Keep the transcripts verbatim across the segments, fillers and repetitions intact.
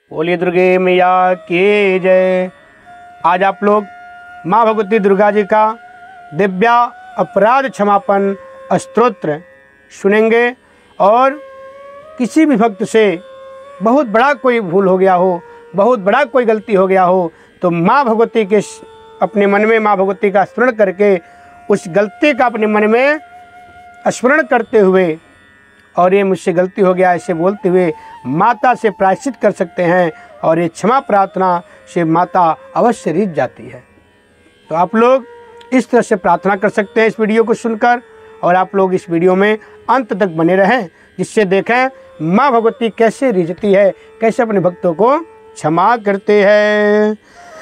बोलिए दुर्गे मैया की जय। आज आप लोग माँ भगवती दुर्गा जी का दिव्या अपराध क्षमापन स्तोत्र सुनेंगे। और किसी भी भक्त से बहुत बड़ा कोई भूल हो गया हो, बहुत बड़ा कोई गलती हो गया हो, तो माँ भगवती के अपने मन में माँ भगवती का स्मरण करके उस गलती का अपने मन में स्मरण करते हुए और ये मुझसे गलती हो गया ऐसे बोलते हुए माता से प्रायश्चित कर सकते हैं। और ये क्षमा प्रार्थना से माता अवश्य रीझ जाती है। तो आप लोग इस तरह से प्रार्थना कर सकते हैं इस वीडियो को सुनकर। और आप लोग इस वीडियो में अंत तक बने रहें, जिससे देखें माँ भगवती कैसे रीझती है, कैसे अपने भक्तों को क्षमा करते हैं।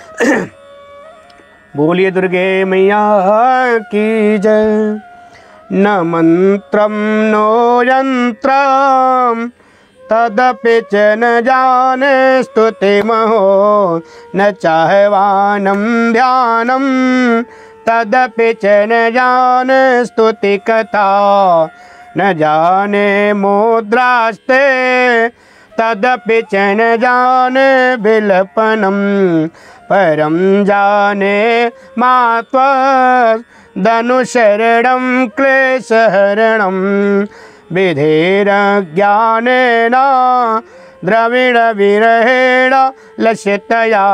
बोलिए दुर्गे मैया की जय। न मंत्रम नो यंत्रम तदपि च न जाने स्तुतिमहो न चाहवानम ध्यानम तदपि च न जाने स्तुति कथा न जाने मुद्रास्ते तदपि च न जाने विलपनम परम जाने मात्वा धनुशरणं क्लेशहरणं विधेरज्ञानेन द्रविडविरहेण लसितया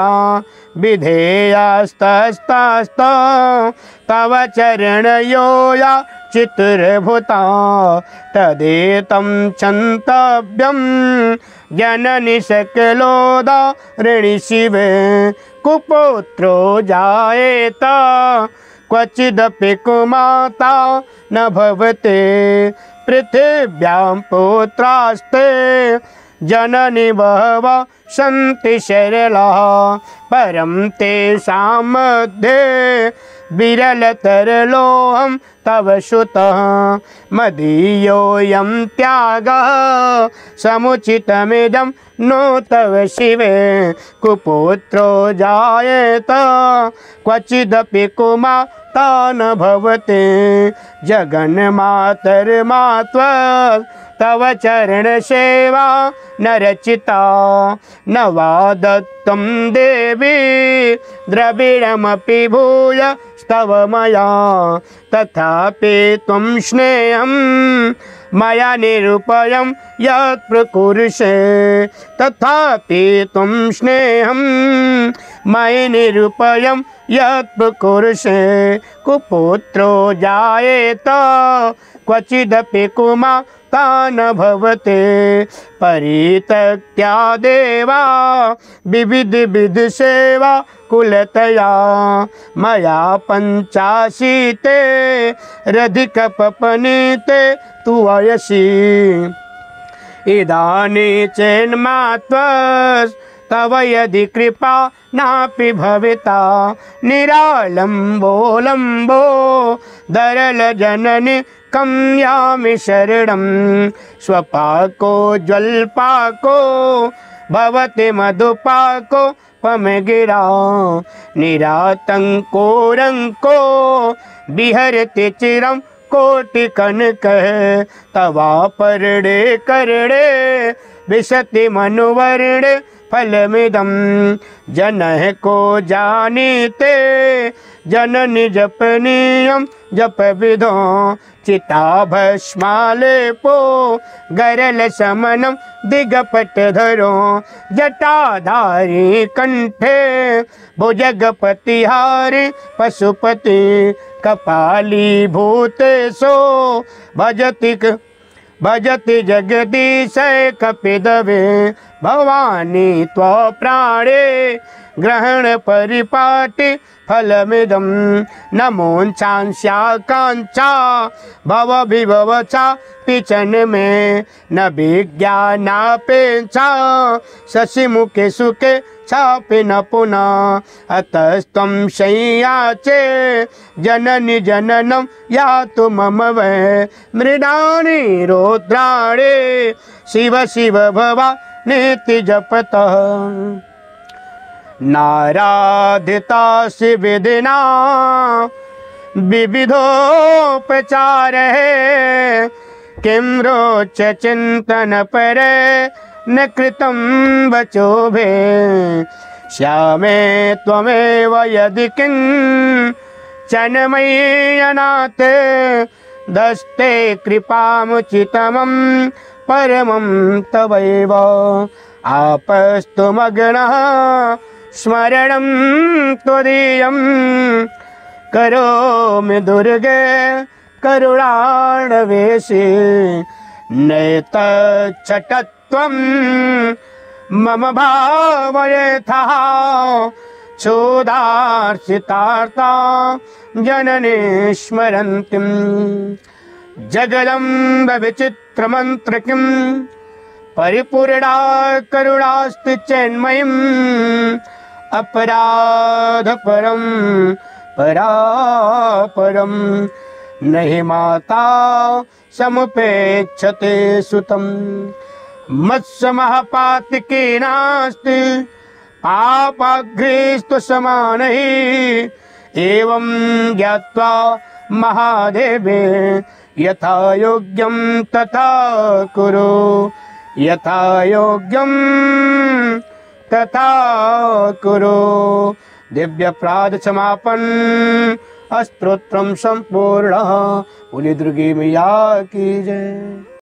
विधेयास्तस्तस्त तव चरणयोया चितुर्भुता तदेतं चन्तव्यं जननि सकलोदा ऋणि शिवे कुपुत्रो जायेत क्वचिदपि कुमाता न भवते पृथिव्यां पुत्रास्ते जननि बहवः सन्ति सरलाः परं तेषां मध्ये विरलतरलोऽहं तव सुतः मदीयोऽयं त्यागः समुचितमिदं नो तव शिवे कुपुत्रो जायेत क्वचिदपि कुमाता न भवते जगन्मातर्मात्वा तव चरण सेवा न रचिता न वा दत्तं देवी द्रविडमपि भूय स्तव मया तथापि त्वं स्नेहं मया निरूपयं यत् प्रकुरुषे तथापि त्वं स्नेहं मयि निरूपयं यत् प्रकुरुषे कुपुत्रो जायेत क्वचिदपि कुमाता न भवते परित्यक्त्या देवा विविध विध सेवा कुलतया मया पञ्चाशीते रधिकपपनीते तु वयसि इदानीं चेन्मात्वस् तव यदि कृपा नापि भविता निरालम्बो लम्बो दरल जननि कं यामि शरणं स्वपाको ज्वल्पाको भवति मधुपाको पमगिरा निरातंको रंको विहरति चिरं कोटिकनकः तवा परडे करडे विशति मनुवर्णे फलमिदं जनः को जानीते जननि जपनीयं जप विधो चिता भस्मालेपो गरल समनं दिगपटधरो जटाधारी कंठे भुजगपतिहारी पशुपति कपाली भूतेशो भजति भजति जगदीश कपिदवे भवानी त्वा प्राणे ग्रहण परिपाटि फलमिदं नमोञ्चांस्या कांचा भव विभव चा पिचन में न विज्ञानापेक्षा शशि मुखे सुखे चापि न पुनः अतस्त्वं शय्याचे जननि जननं यातु मम वै मृडानि रौद्राणि शिव शिव भवानीति जपतः नाराधिता विधिना विविधोपचार है किम रोच चिंतन परे न कृतं वचोभे श्यामे त्वमेव यदि किञ्चन अनाथ दस्ते कृपामुचितमं परमं तवैव आपस्तु मग्नः स्मरणं त्वदीयं करोमि दुर्गे करुणाणवेशे नैतच्छटत्वं मम भावयथः क्षुधार्षितार्ता जननी स्मरन्तीं जगदम्ब विचित्रमन्त्रकीं परिपूर्णा करुणास्ति चेन्मयीम् अपराधपरं परापरं नहि माता समुपेक्षते सुतं मत्समः पातकी नास्ति पापाग्रेस्तु समानैः एवं ज्ञात्वा महादेवे यथा योग्यं तथा कुरु यथा योग्यं तथा कुरु। दिव्य अपराध क्षमापन स्तोत्रम संपूर्ण। बोली दुर्गे मैया की जय।